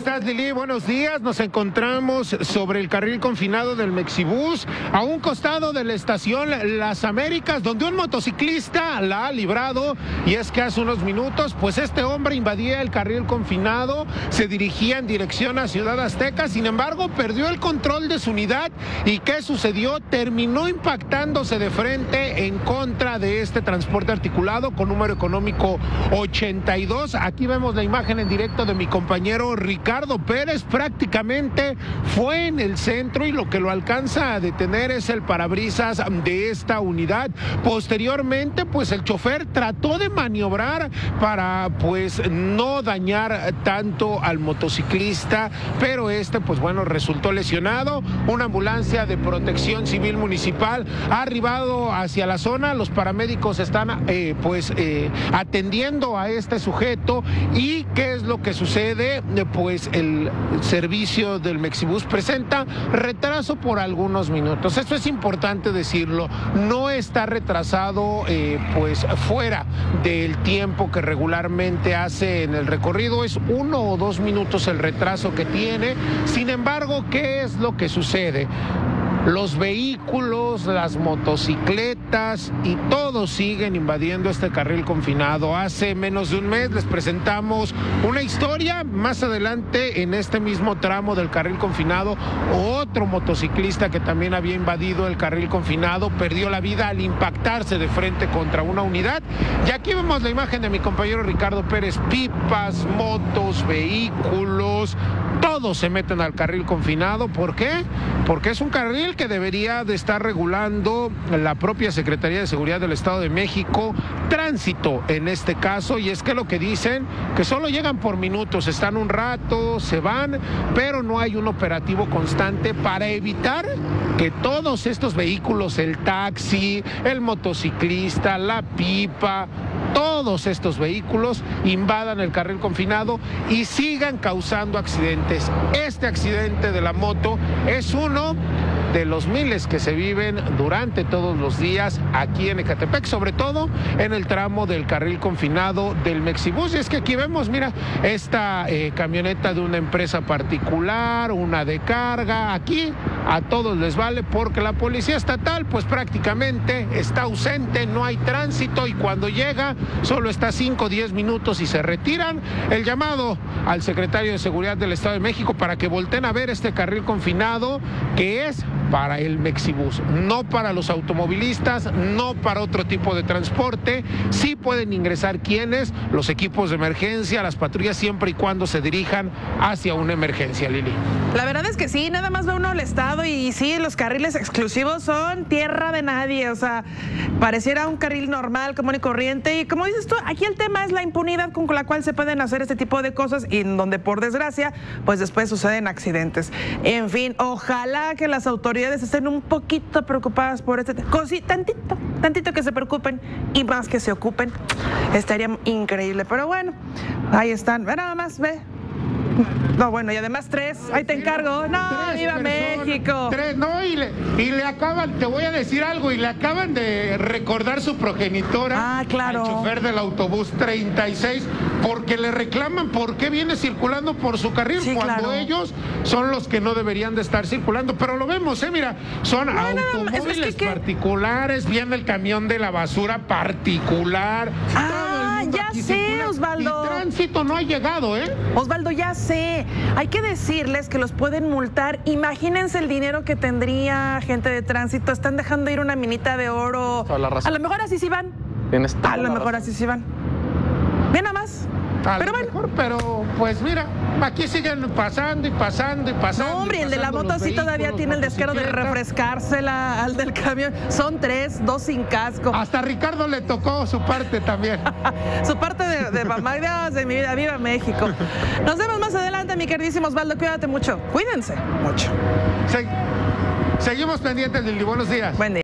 ¿Estás, Lili? Buenos días. Nos encontramos sobre el carril confinado del Mexibus, a un costado de la estación Las Américas, donde un motociclista la ha librado. Y es que hace unos minutos, pues este hombre invadía el carril confinado, se dirigía en dirección a Ciudad Azteca, sin embargo, perdió el control de su unidad. ¿Y qué sucedió? Terminó impactándose de frente en contra de este transporte articulado con número económico 82. Aquí vemos la imagen en directo de mi compañero Ricardo Pérez. Prácticamente fue en el centro y lo que lo alcanza a detener es el parabrisas de esta unidad. Posteriormente, pues el chofer trató de maniobrar para pues no dañar tanto al motociclista, pero pues bueno, resultó lesionado. Una ambulancia de Protección Civil Municipal ha arribado hacia la zona. Los paramédicos están atendiendo a este sujeto. ¿Y qué es lo que sucede? Pues el servicio del Mexibus presenta retraso por algunos minutos. Esto es importante decirlo. No está retrasado pues fuera del tiempo que regularmente hace en el recorrido. Es 1 o 2 minutos el retraso que tiene. Sin embargo, ¿qué es lo que sucede? Los vehículos, las motocicletas y todos siguen invadiendo este carril confinado. Hace menos de un mes les presentamos una historia. Más adelante, en este mismo tramo del carril confinado, otro motociclista que también había invadido el carril confinado perdió la vida al impactarse de frente contra una unidad. Y aquí vemos la imagen de mi compañero Ricardo Pérez. Pipas, motos, vehículos, todos se meten al carril confinado. ¿Por qué? Porque es un carril que debería de estar regulando la propia Secretaría de Seguridad del Estado de México, Tránsito en este caso, y es que lo que dicen, que solo llegan por minutos, están un rato, se van, pero no hay un operativo constante para evitar que todos estos vehículos, el taxi, el motociclista, la pipa, todos estos vehículos invadan el carril confinado y sigan causando accidentes. Este accidente de la moto es uno de los miles que se viven durante todos los días aquí en Ecatepec, sobre todo en el tramo del carril confinado del Mexibus. Y es que aquí vemos, mira, esta camioneta de una empresa particular, una de carga. Aquí a todos les vale porque la policía estatal pues prácticamente está ausente, no hay tránsito, y cuando llega solo está 5 o 10 minutos y se retiran. El llamado al secretario de Seguridad del Estado de México para que volteen a ver este carril confinado, que es para el Mexibus, no para los automovilistas, no para otro tipo de transporte. Sí pueden ingresar quienes, los equipos de emergencia, las patrullas, siempre y cuando se dirijan hacia una emergencia, Lili. La verdad es que sí, nada más ve uno el estado y sí, los carriles exclusivos son tierra de nadie. O sea, pareciera un carril normal, común y corriente. Y como dices tú, aquí el tema es la impunidad con la cual se pueden hacer este tipo de cosas y en donde, por desgracia, pues después suceden accidentes. En fin, ojalá que las autoridades estén un poquito preocupadas por este tema. Sí, tantito que se preocupen y más que se ocupen. Estaría increíble, pero bueno, ahí están. Ve nada más, ve. No, bueno, y además 3, ahí te encargo. No, viva México. 3, no, y le acaban, te voy a decir algo, y le acaban de recordar su progenitora, claro, al chofer del autobús 36, porque le reclaman por qué viene circulando por su carril, sí, cuando claro, ellos son los que no deberían de estar circulando. Pero lo vemos, mira, son automóviles particulares, viene el camión de la basura particular. Ya sé, Osvaldo. Y tránsito no ha llegado, Osvaldo, ya sé. Hay que decirles que los pueden multar. Imagínense el dinero que tendría gente de tránsito. Están dejando ir una minita de oro. A lo mejor así sí van. A lo mejor así sí van. Ve nada más. Pero bueno, mejor, pero pues mira, aquí siguen pasando y pasando y pasando. No, hombre, el de la moto sí todavía tiene el descaro de refrescársela al del camión. Son 3, 2 sin casco. Hasta Ricardo le tocó su parte también. Su parte de mamá, Dios de mi vida, viva México. Nos vemos más adelante, mi queridísimo Osvaldo. Cuídate mucho. Cuídense mucho. Seguimos pendientes, Lili. Buenos días. Buen día.